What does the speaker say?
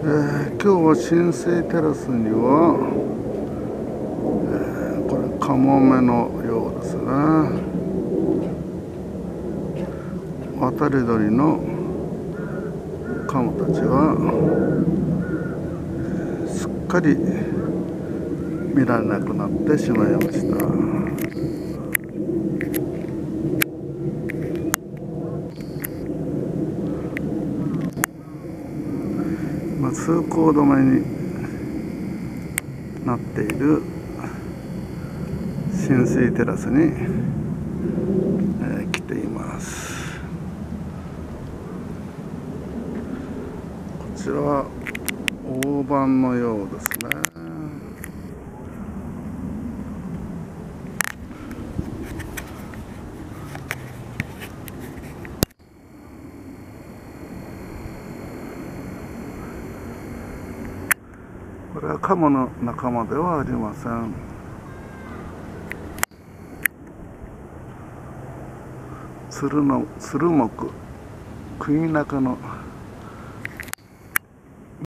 今日は浸水テラスには、これカモメのようですね。渡り鳥のカモたちは、すっかり見られなくなってしまいました。通行止めになっている浸水テラスに、来ています。こちらは大判のようですね。これはカモの仲間ではありません。ツル目クイナ科の